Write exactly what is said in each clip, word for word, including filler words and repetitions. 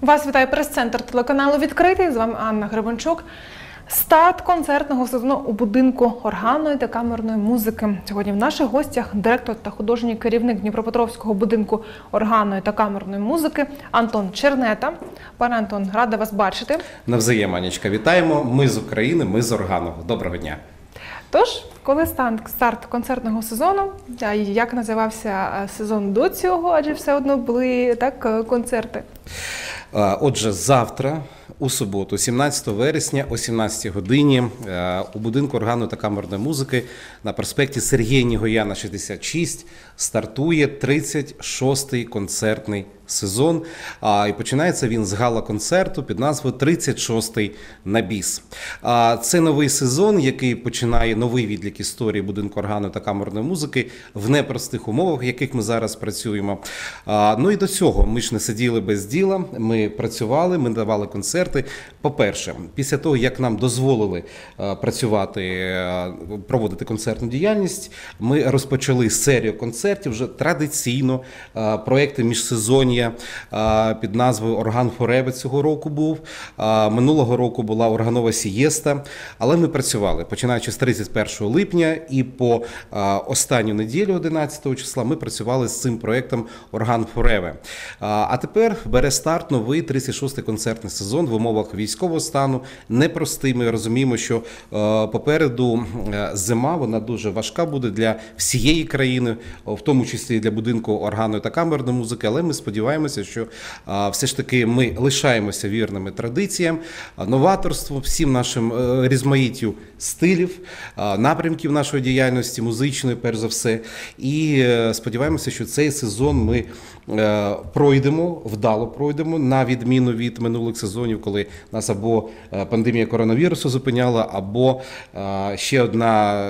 Вас вітає прес-центр телеканалу «Відкритий». З вами Анна Гребенчук. Старт концертного сезону у будинку органної та камерної музики. Сьогодні в наших гостях директор та художній керівник Дніпропетровського будинку органної та камерної музики Антон Чернета. Пане Антон, рада вас бачити. Навзаєм, Анечка, вітаємо. Ми з України, ми з органного. Доброго дня. Тож, коли старт концертного сезону, як називався сезон до цього, адже все одно були так концерти? Отже, завтра, у суботу, сімнадцятого вересня, о сімнадцятій годині, у будинку органної та камерної музики на проспекті Сергія Нігояна, шістдесят шість, стартує тридцять шостий концертний сезон. І починається він з гала-концерту під назвою «тридцять шостий на біс». Це новий сезон, який починає новий відлік історії будинку органної та камерної музики в непростих умовах, в яких ми зараз працюємо. Ну і до цього ми ж не сиділи без діла, ми працювали, ми давали концерти. По-перше, після того, як нам дозволили працювати, проводити концертну діяльність, ми розпочали серію концертів, вже традиційно проекти міжсезоння під назвою «Орган Фореве» цього року був. Минулого року була «Органова сієста», але ми працювали, починаючи з тридцять першого липня і по останню неділю, одинадцятого числа, ми працювали з цим проектом «Орган Фореве». А тепер бере старт новий тридцять шостий концертний сезон в умовах військового стану, непростий. Ми розуміємо, що попереду зима, вона дуже важка буде для всієї країни, в тому числі і для будинку органної та камерної музики, але ми сподіваємося, що все ж таки ми лишаємося вірними традиціям, новаторству, всім нашим різноманіттю стилів, напрямків нашої діяльності, музичної, перш за все. І сподіваємося, що цей сезон ми пройдемо, вдало пройдемо, на відміну від минулих сезонів, коли нас або пандемія коронавірусу зупиняла, або ще одна,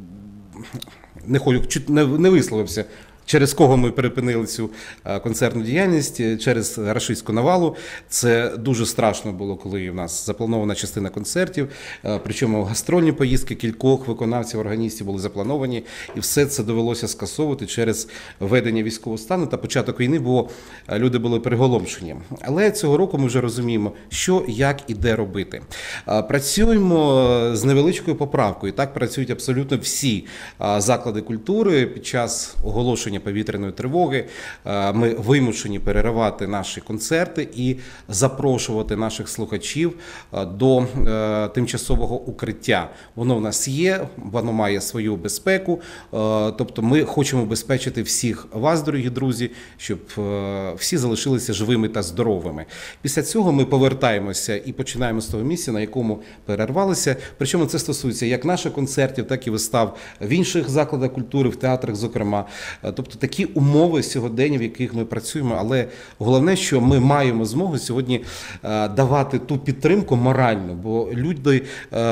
не хочу, не висловився, через кого ми перепинили цю концертну діяльність, через рашистську навалу. Це дуже страшно було, коли у нас запланована частина концертів, причому гастрольні поїздки кількох виконавців, органістів були заплановані, і все це довелося скасовувати через введення військового стану та початок війни, бо люди були приголомшені. Але цього року ми вже розуміємо, що, як і де робити. Працюємо з невеличкою поправкою. Так працюють абсолютно всі заклади культури під час оголошення повітряної тривоги. Ми вимушені переривати наші концерти і запрошувати наших слухачів до тимчасового укриття. Воно в нас є, воно має свою безпеку, тобто ми хочемо убезпечити всіх вас, дорогі друзі, щоб всі залишилися живими та здоровими. Після цього ми повертаємося і починаємо з того місця, на якому перервалися. Причому це стосується як наших концертів, так і вистав в інших закладах культури, в театрах, зокрема. Тобто такі умови сьогодення, в яких ми працюємо, але головне, що ми маємо змогу сьогодні давати ту підтримку моральну, бо люди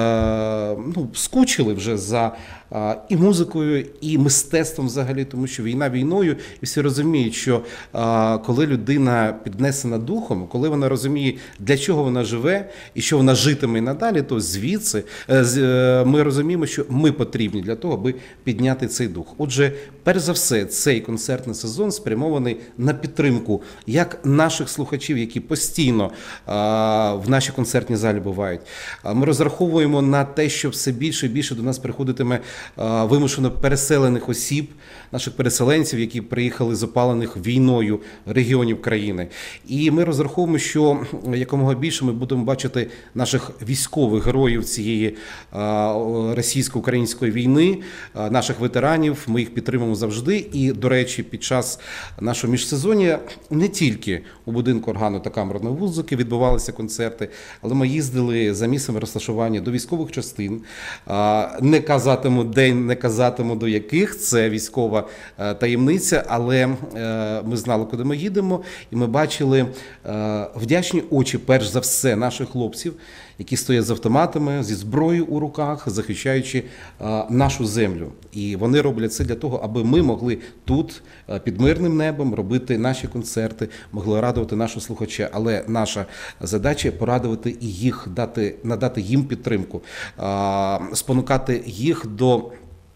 ну, скучили вже за і музикою, і мистецтвом взагалі, тому що війна війною, і всі розуміють, що коли людина піднесена духом, коли вона розуміє, для чого вона живе, і що вона житиме і надалі, то звідси ми розуміємо, що ми потрібні для того, аби підняти цей дух. Отже, перш за все, цей концертний сезон спрямований на підтримку як наших слухачів, які постійно в нашій концертній залі бувають. Ми розраховуємо на те, що все більше і більше до нас приходитиме вимушено переселених осіб, наших переселенців, які приїхали з опалених війною регіонів країни. І ми розраховуємо, що якомога більше ми будемо бачити наших військових героїв цієї російсько-української війни, наших ветеранів. Ми їх підтримуємо завжди. І, до речі, під час нашого міжсезоння не тільки у будинку органної та камерної музики відбувалися концерти, але ми їздили за місцем розташування до військових частин. Не казатиму день, не казатиму до яких, це військова таємниця, але ми знали, куди ми їдемо, і ми бачили вдячні очі, перш за все, наших хлопців, які стоять з автоматами, зі зброєю у руках, захищаючи нашу землю. І вони роблять це для того, аби ми могли тут, під мирним небом, робити наші концерти, могли радувати нашого слухача. Але наша задача – порадувати і їх, дати, надати їм підтримку, спонукати їх до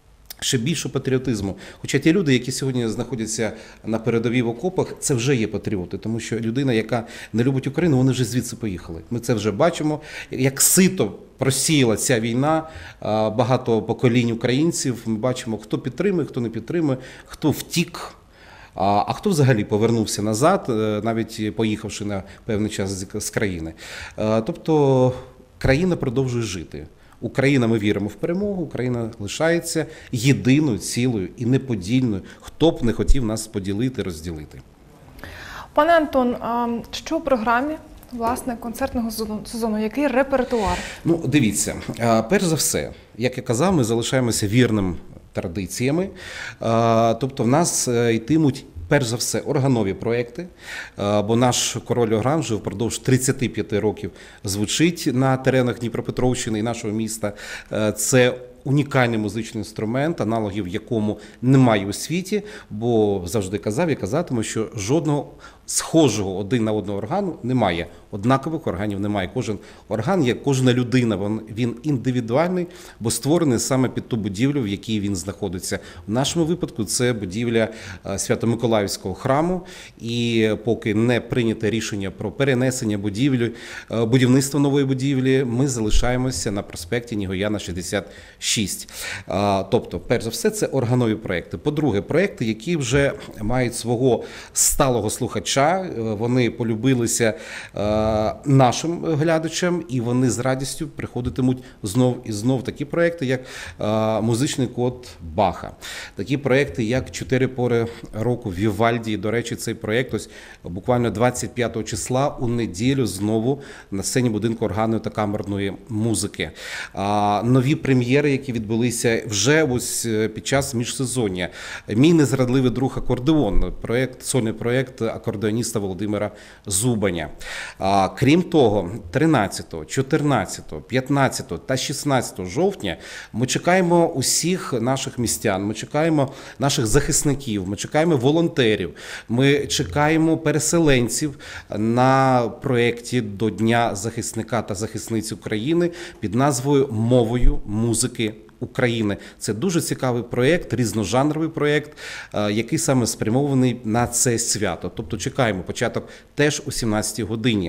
ще більше патріотизму. Хоча ті люди, які сьогодні знаходяться на передовій в окопах, це вже є патріоти, тому що людина, яка не любить Україну, вони вже звідси поїхали. Ми це вже бачимо, як сито просіяла ця війна, багато поколінь українців. Ми бачимо, хто підтримує, хто не підтримує, хто втік. А хто взагалі повернувся назад, навіть поїхавши на певний час з країни. Тобто країна продовжує жити. Україна, ми віримо в перемогу, Україна лишається єдиною, цілою і неподільною, хто б не хотів нас поділити, розділити. Пане Антон, а що в програмі, власне, концертного сезону? Який репертуар? Ну, дивіться, перш за все, як я казав, ми залишаємося вірним традиціями, тобто в нас йтимуть перш за все органові проекти, бо наш король орган вже впродовж тридцяти п'яти років звучить на теренах Дніпропетровщини і нашого міста. Це унікальний музичний інструмент, аналогів якому немає у світі, бо завжди казав і казатиму, що жодного схожого один на одного органу немає. Однакових органів немає. Кожен орган є, кожна людина, він індивідуальний, бо створений саме під ту будівлю, в якій він знаходиться. В нашому випадку це будівля Свято-Миколаївського храму, і поки не прийняте рішення про перенесення будівлі, будівництво нової будівлі, ми залишаємося на проспекті Нігояна, шістдесят шість. Тобто, перш за все, це органові проекти. По-друге, проекти, які вже мають свого сталого слухача, вони полюбилися нашим глядачам, і вони з радістю приходитимуть знов і знов. Такі проекти, як музичний код Баха, такі проекти, як «Чотири пори року» Вівальді. До речі, цей проект ось буквально двадцять п'ятого числа у неділю знову на сцені будинку органної та камерної музики. Нові прем'єри, які відбулися вже ось під час міжсезоння. «Мій незрадливий друг акордеон», проект, сольний проект акордеоніста Володимира Зубаня. Крім того, тринадцятого, чотирнадцятого, п'ятнадцятого та шістнадцятого жовтня ми чекаємо усіх наших містян, ми чекаємо наших захисників, ми чекаємо волонтерів, ми чекаємо переселенців на проєкті до Дня захисника та захисниць України під назвою «Мовою музики України». Це дуже цікавий проєкт, різножанровий проєкт, який саме спрямований на це свято. Тобто чекаємо початок теж о сімнадцятій годині.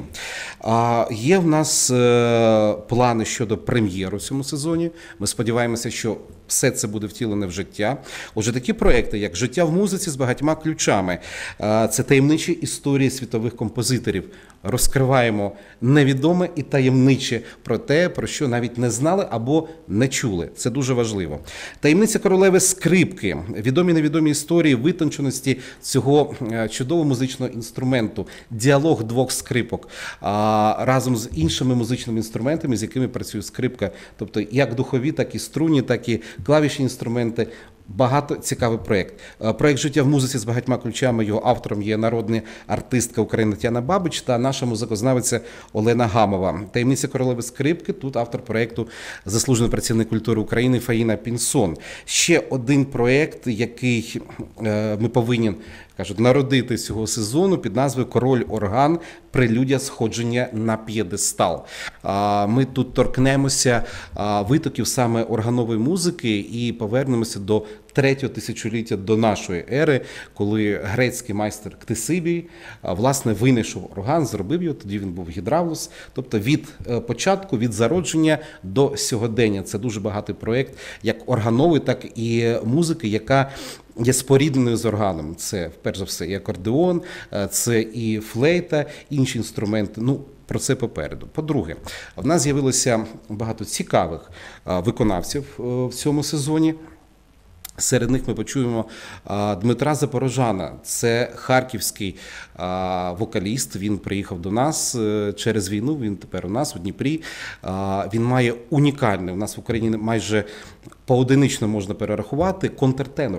Є в нас плани щодо прем'єр у цьому сезоні. Ми сподіваємося, що все це буде втілене в життя. Отже, такі проекти, як «Життя в музиці з багатьма ключами», це таємничі історії світових композиторів. Розкриваємо невідоме і таємниче про те, про що навіть не знали або не чули. Це дуже важливо. «Таємниця королеви скрипки», відомі невідомі історії витонченості цього чудового музичного інструменту, діалог двох скрипок разом з іншими музичними інструментами, з якими працює скрипка, тобто як духові, так і струнні, так і клавішні інструменти. Багато цікавий проєкт. Проєкт «Життя в музиці з багатьма ключами», його автором є народна артистка України Тетяна Бабич та наша музикознавиця Олена Гамова. «Таємниця королеви скрипки», тут автор проєкту заслужений працівник культури України Фаїна Пінсон. Ще один проєкт, який ми повинні, кажуть, народити цього сезону під назвою «Король орган. Прелюдія сходження на п'єдестал». Ми тут торкнемося витоків саме органової музики і повернемося до третього тисячоліття до нашої ери, коли грецький майстер Ктисибій, власне, винайшов орган, зробив його, тоді він був гідравлус. Тобто від початку, від зародження до сьогодення. Це дуже багатий проєкт, як органовий, так і музики, яка є спорідненою з органом. Це, перш за все, і акордеон, це і флейта, інші інструменти. Ну, про це попереду. По-друге, в нас з'явилося багато цікавих виконавців в цьому сезоні. Серед них ми почуємо Дмитра Запорожана. Це харківський вокаліст. Він приїхав до нас через війну, він тепер у нас у Дніпрі. Він має унікальний, у нас в Україні майже поодинично можна перерахувати, контртенор.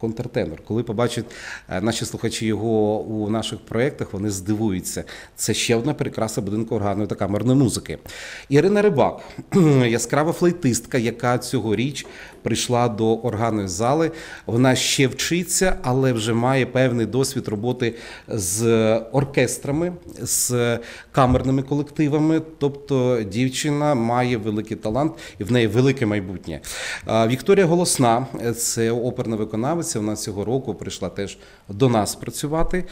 контртенор. Коли побачать е, наші слухачі його у наших проєктах, вони здивуються. Це ще одна прикраса будинку органної та камерної музики. Ірина Рибак, яскрава флейтистка, яка цьогоріч прийшла до органної зали. Вона ще вчиться, але вже має певний досвід роботи з оркестрами, з камерними колективами. Тобто дівчина має великий талант і в неї велике майбутнє. Вікторія Голосна – це оперна виконавиця, вона цього року прийшла теж до нас працювати.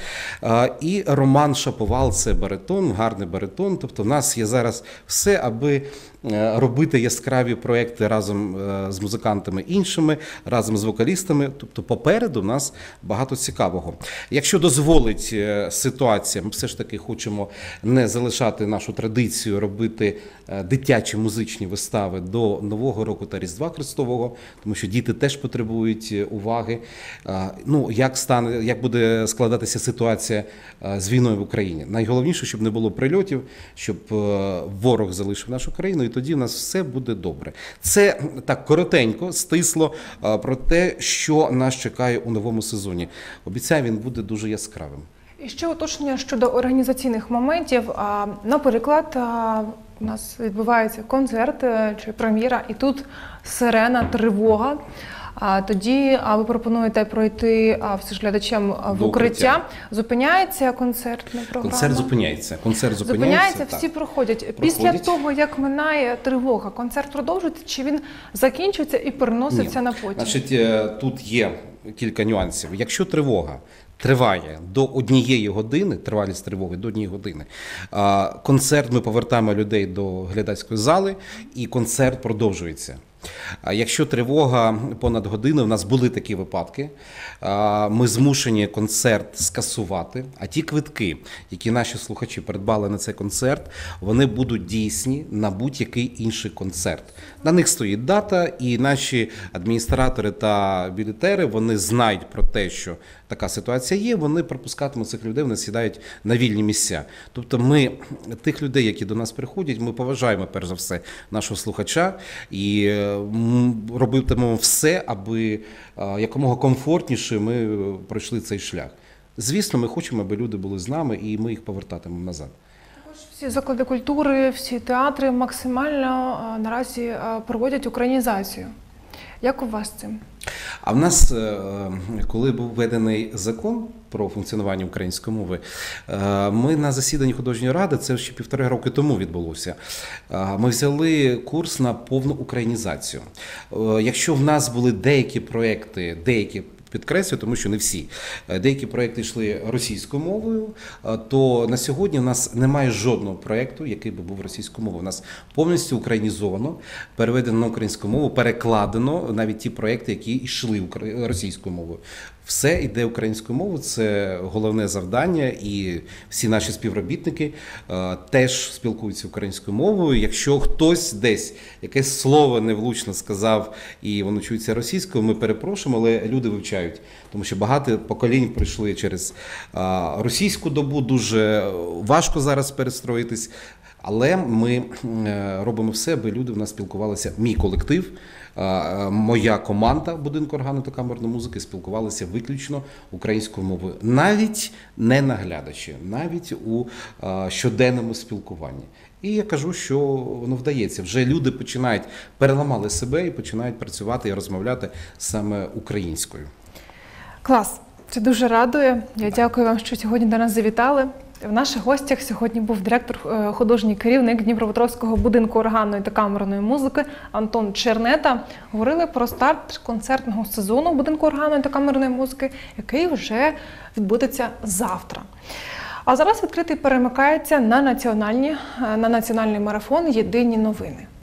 І Роман Шаповал – це баритон, гарний баритон. Тобто в нас є зараз все, аби робити яскраві проекти разом з музикантами іншими, разом з вокалістами. Тобто попереду в нас багато цікавого. Якщо дозволить ситуація, ми все ж таки хочемо не залишати нашу традицію робити дитячі музичні вистави до Нового року та Різдва Христового, тому що діти теж потребують уваги. Ну, як стане, як буде складатися ситуація з війною в Україні? Найголовніше, щоб не було прильотів, щоб ворог залишив нашу країну, і тоді в нас все буде добре. Це так коротенько, стисло про те, що нас чекає у новому сезоні. Обіцяю, він буде дуже яскравим. І ще уточнення щодо організаційних моментів. Наприклад, у нас відбувається концерт чи прем'єра, і тут сирена, тривога. А тоді а ви пропонуєте пройти а, все ж глядачам в укриття. укриття. Зупиняється концертна програма? Концерт зупиняється. Концерт зупиняється, зупиняється всі проходять. Проходять. Після того, як минає тривога, концерт продовжується, чи він закінчується і переноситься Ні. на потім? Значить, тут є кілька нюансів. Якщо тривога триває до однієї години, тривалість тривоги до однієї години, концерт, ми повертаємо людей до глядацької зали, і концерт продовжується. А якщо тривога понад годину, у нас були такі випадки, ми змушені концерт скасувати, а ті квитки, які наші слухачі придбали на цей концерт, вони будуть дійсні на будь-який інший концерт. На них стоїть дата, і наші адміністратори та білетери, вони знають про те, що така ситуація є, вони пропускатимуть цих людей, вони сідають на вільні місця. Тобто ми, тих людей, які до нас приходять, ми поважаємо, перш за все, нашого слухача і робитимемо все, аби якомога комфортніше ми пройшли цей шлях. Звісно, ми хочемо, аби люди були з нами, і ми їх повертатимемо назад. Всі заклади культури, всі театри максимально наразі проводять українізацію. Як у вас з цим? А в нас, коли був введений закон про функціонування української мови, ми на засіданні художньої ради, це ще півтори роки тому відбулося, ми взяли курс на повну українізацію. Якщо в нас були деякі проекти, деякі підкреслюю, тому що не всі. Деякі проекти йшли російською мовою, то на сьогодні в нас немає жодного проекту, який би був російською мовою. У нас повністю українізовано, переведено на українську мову, перекладено навіть ті проекти, які йшли російською мовою. Все йде українською мовою, це головне завдання, і всі наші співробітники е, теж спілкуються українською мовою. Якщо хтось десь якесь слово невлучно сказав і воно чується російською, ми перепрошуємо, але люди вивчають. Тому що багато поколінь пройшли через е, російську добу, дуже важко зараз перестроїтись. Але ми робимо все, аби люди в нас спілкувалися, мій колектив, моя команда будинку органної та камерної музики спілкувалися виключно українською мовою. Навіть не наглядачі, навіть у щоденному спілкуванні. І я кажу, що воно вдається. Вже люди починають, переламали себе і починають працювати і розмовляти саме українською. Клас! Це дуже радує. Я дякую вам, що сьогодні до нас завітали. В наших гостях сьогодні був директор, художній керівник Дніпропетровського будинку органної та камерної музики Антон Чернета. Говорили про старт концертного сезону будинку органної та камерної музики, який вже відбудеться завтра. А зараз відкритий перемикається на національні, на національний марафон «Єдині новини».